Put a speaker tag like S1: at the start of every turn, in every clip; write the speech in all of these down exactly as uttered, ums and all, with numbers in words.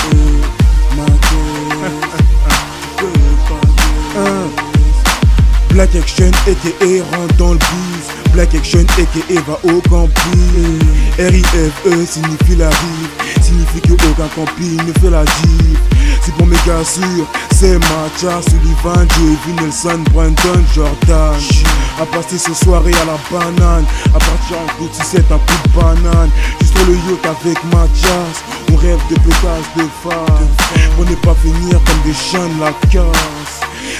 S1: ma tête. Tu peux pas test. Black Action aka rentre dans le bus. Black Action aka va au camping. R I F E signifie la rive, signifie que aucun camping ne fait la dive. C'est pour mes gars sûrs, c'est Macha, Sullivan, Joey, Nelson, Brandon, Jordan. À passer ce soirée à la banane, à partir en coup de sept un coup de banane. Juste le yacht avec Mathias, on rêve de pétasse de phare. On n'est pas finir comme des chiens de la casse.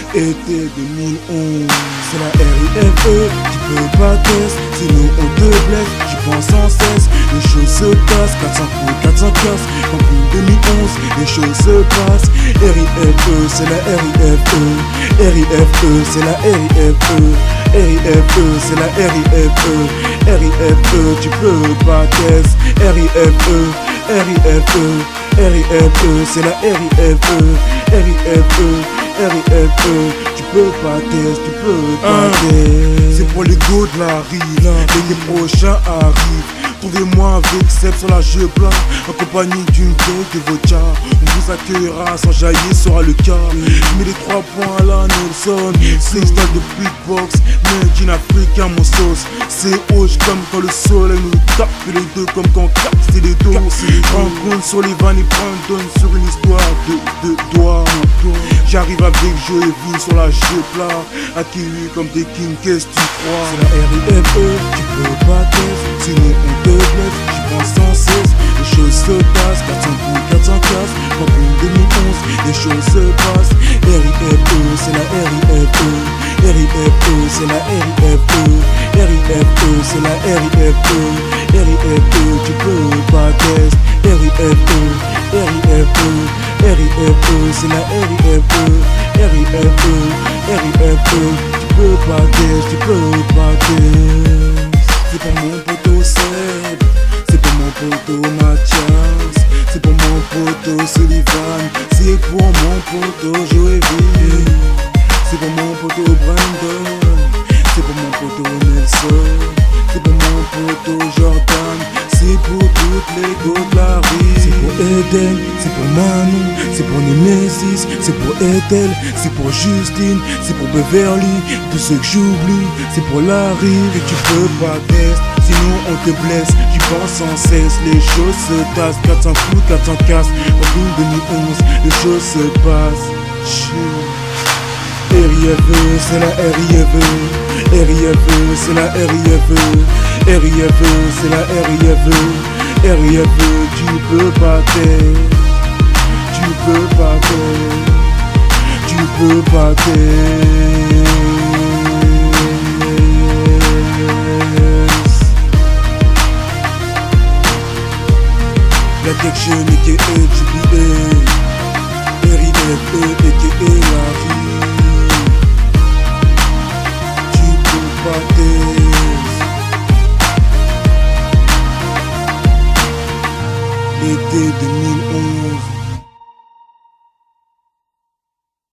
S1: Été deux mille onze, c'est la R I F E, tu peux pas test, sinon on te blesse, j'y pense sans cesse. Les choses se passent, quatre cents coups, quatre cents casses, comme en deux mille onze, les choses se passent. R I F E, c'est la R I F E, R I F E, c'est la R I F E, R I F E, c'est la R I F E, R I F E, tu peux pas test, R I F E, R I F E, R I F E, c'est la R I F E, R I F E, R I F E, tu peux pas test, tu peux pas test. C'est pour les go de la rive, l'été prochain arrive. Trouvez-moi avec Seb sur la jeu plat, en compagnie d'une gueule de vodka. On vous accueillera sans jaillir, sera le cas. Je mets les trois points à la Nelson, c'est style de beatbox, made in africain mon sauce. C'est rouge comme quand le soleil nous tape, les deux comme quand capte les dos. Rencontre sur les vannes et Brandon sur une histoire de, de doigts. J'arrive avec Joey Vin sur la jeu plat, accueilli comme des kings, qu'est-ce que tu crois? C'est la R I F E, tu peux pas test, sinon on te blesse, j'y pense sans cesse. Les choses se passent, quatre cents coups, quatre cents casses, comme en deux mille onze, les choses se passent. R I F E, c'est la R I F E, R I F E, c'est la R I F E, R I F E, c'est la R I F E, R I F E, tu peux pas test. R I F E, R I F E, R I F E, c'est la R I F E, R I F E, R I F E, tu peux pas test, tu peux pas test. C'est pour mon poteau Seb, c'est pour mon poteau Mathias, c'est pour mon poteau Sullivan, c'est pour mon poteau Joey V, c'est pour mon poteau Brandon, c'est pour mon poteau Nelson, c'est pour mon poteau Jordan, c'est pour toutes les go de la rive. C'est pour Eden, c'est pour Manon, c'est pour Nemesis, c'est pour Ethel, c'est pour Justine, c'est pour Beverly, tous ceux que j'oublie, c'est pour la rive. Et tu peux pas test, sinon on te blesse, j'y pense sans cesse. Les choses se tassent, quatre cents coups, quatre cents casses, en deux mille onze, les choses se passent. R I F E, c'est la R I F E, R I F E, c'est la R I F E, R I F E, c'est la R I F E, R I F E, tu peux pas test, tu peux pas test, tu peux pas test. Black Action aka G B A, R I F E